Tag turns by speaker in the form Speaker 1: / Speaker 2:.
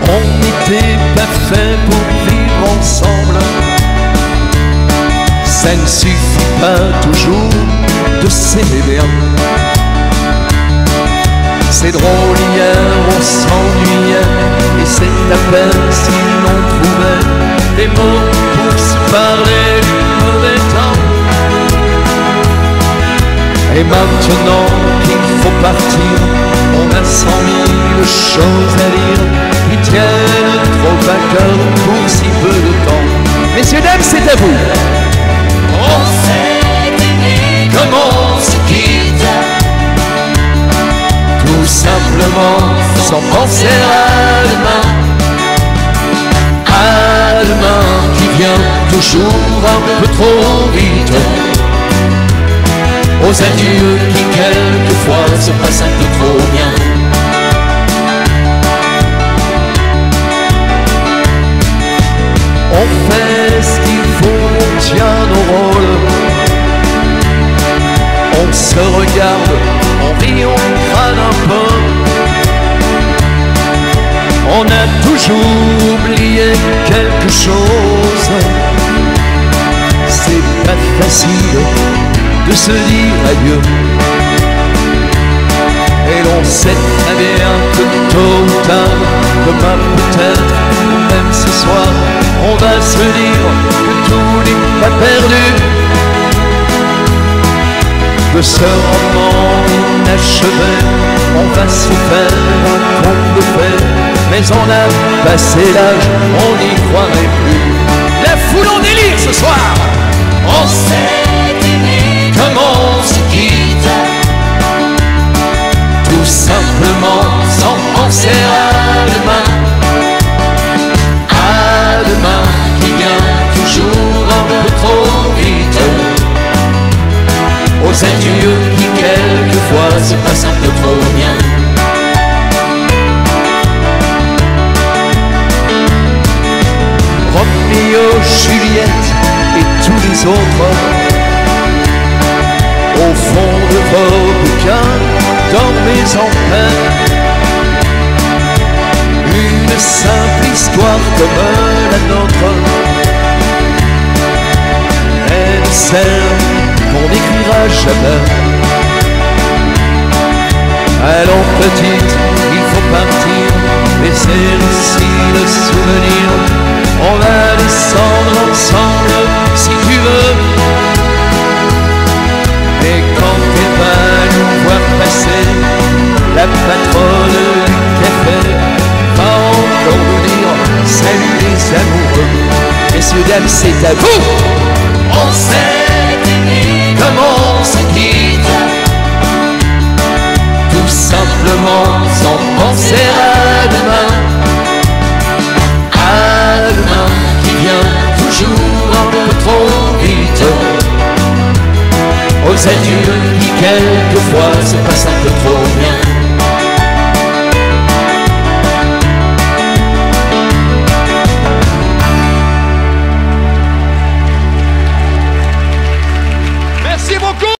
Speaker 1: On n'était pas fait pour vivre ensemble. Ça ne suffit pas toujours de s'aimer bien. C'est drôle, hier on s'ennuyait, et c'est à peine si l'on trouvait des mots pour se parler du mauvais temps. Et maintenant qu'il faut partir, on a 100 000 choses à dire qui tiennent trop à cœur pour si peu de temps. Messieurs, dames, c'est à vous.
Speaker 2: On s'est aimé comme on se quitte,
Speaker 1: tout simplement sans penser à demain. À demain qui vient toujours un peu trop vite. Aux adieux qui quelquefois se passent un peu trop bien. On fait ce qu'il faut, on tient nos rôles. On se regarde, on rit, on crâne un peu. On a toujours oublié quelque chose. C'est pas facile de se dire adieu. Et l'on sait très bien que tôt ou tard, demain peut-être, ou même ce soir, on va se dire que tout n'est pas perdu. De ce roman inachevé, on va se faire un conte de fées. Mais on a passé l'âge, on n'y croirait plus. La foule en délire ce soir.
Speaker 2: on s'est aimé
Speaker 1: Comme on se quitte, tout simplement sans penser à demain. À demain qui vient toujours un peu trop vite. Aux adieux qui quelquefois se passent un peu trop bien. Roméo, Juliette et tous les autres, au fond de vos bouquins, dormez en paix. Une simple histoire comme la nôtre, est celle qu'on n'écrira jamais. Allons petite, il faut partir, laisser ici le souvenir. On va descendre ensemble si tu veux. Et quand elle va nous voir passer, la patronne du café va encore nous dire salut les amoureux. Messieurs, dames, c'est à vous.
Speaker 2: on s'est aimé
Speaker 1: Comme on se quitte, tout simplement sans penser à demain. À demain qui vient toujours un peu trop vite. Aux adieux qui quelquefois se passent un peu trop bien.